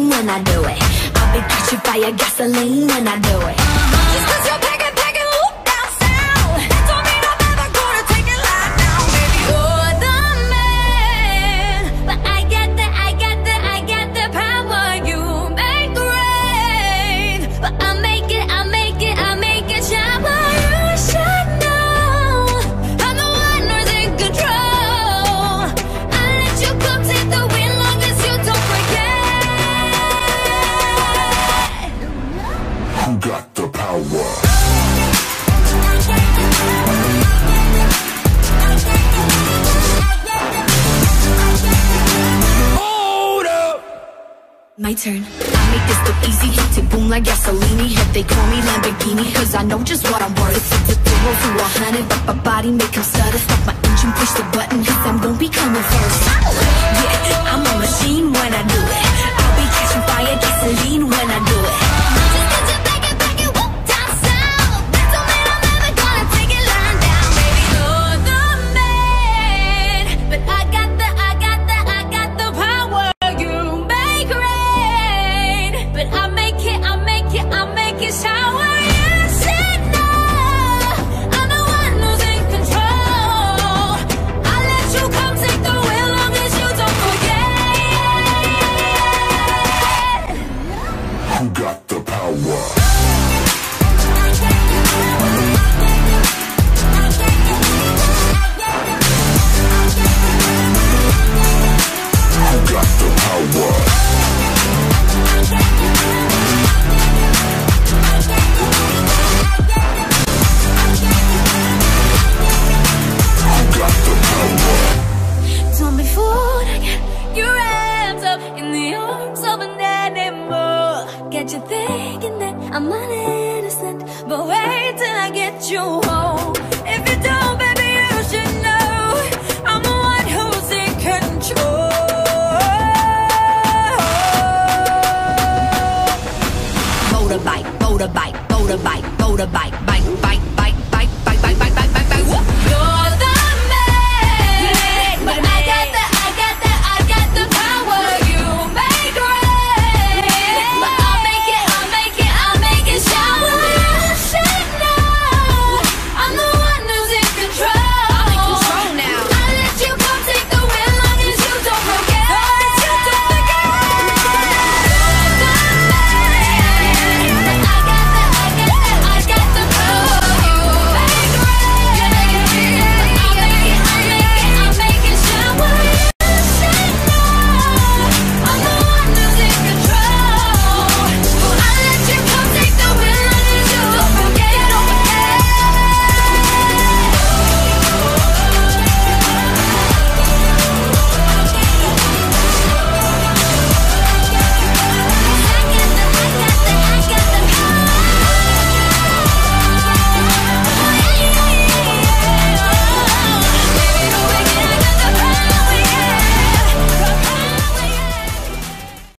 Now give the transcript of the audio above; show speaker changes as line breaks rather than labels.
mean when I do it. I'll be catching fire, gasoline when I do it. Just 'cause you're packing, whoop down south, that don't mean I'm ever gonna take it lying down, baby. You're the man, but I got the power. You make rain, but I make it shower. You should know I'm the one who's in control. I let you come take the wheel long as you don't forget.
Who got the power? Hold up.
My turn. I make this look easy, hit it boom like gasoline. If they call me Lamborghini, 'cause I know just what I'm worth. It's a 0 to 100, but my body make 'em stutter. Stop my engine, push the button, 'cause I'm gon' be coming first. Yeah, I'm a machine when I do it. I'll be catching fire, gasoline when I do it. Just 'cause you're packing, whoop down south, that don't mean I'm never gonna take it lying down, baby. You're the man, but I got the power. You make rain, but I make it shower. You should know I'm the one who's in control. I let you come take the wheel long as you don't forget.
Who got the power? Who got the power? Who got the power?
Don't be fooled, I get you wrapped up in the arms of an animal. Get you thinking that I'm not innocent, but wait till I get you home. If you don't, baby, you should know I'm the one who's in control. Motorbike, bike, bike.